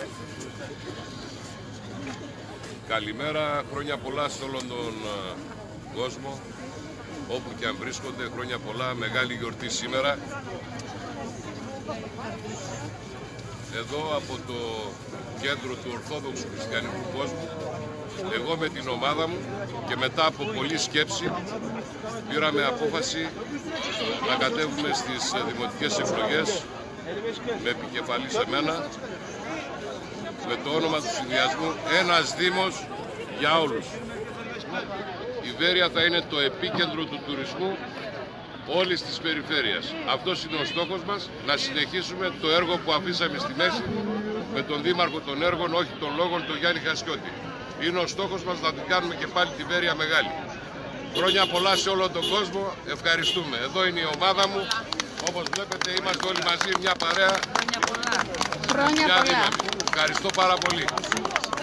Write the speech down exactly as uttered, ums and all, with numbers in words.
Καλημέρα, χρόνια πολλά σε όλον τον κόσμο, όπου και αν βρίσκονται, χρόνια πολλά, μεγάλη γιορτή σήμερα. Εδώ από το κέντρο του Ορθόδοξου Χριστιανικού Κόσμου, εγώ με την ομάδα μου και μετά από πολλή σκέψη πήραμε απόφαση να κατέβουμε στις δημοτικές εκλογές με επικεφαλή σε μένα, με το όνομα του συνδυασμού «Ένας Δήμος για όλους». Η Βέρεια θα είναι το επίκεντρο του τουρισμού όλης της περιφέρειας. Αυτός είναι ο στόχος μας, να συνεχίσουμε το έργο που αφήσαμε στη μέση με τον Δήμαρχο των Έργων, όχι των Λόγων, τον Γιάννη Χασιώτη. Είναι ο στόχος μας να την κάνουμε και πάλι τη Βέρεια μεγάλη. Χρόνια πολλά σε όλο τον κόσμο, ευχαριστούμε. Εδώ είναι η ομάδα μου, όπως βλέπετε είμαστε όλοι μαζί, μια παρέα. Χρόνια πολλά. Ευχαριστώ πάρα πολύ.